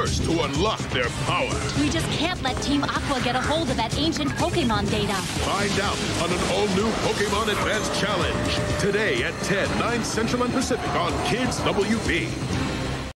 first to unlock their power. We just can't let Team Aqua get a hold of that ancient Pokemon data. Find out on an all-new Pokemon Advanced Challenge. Today at 10, 9 Central and Pacific on Kids WB.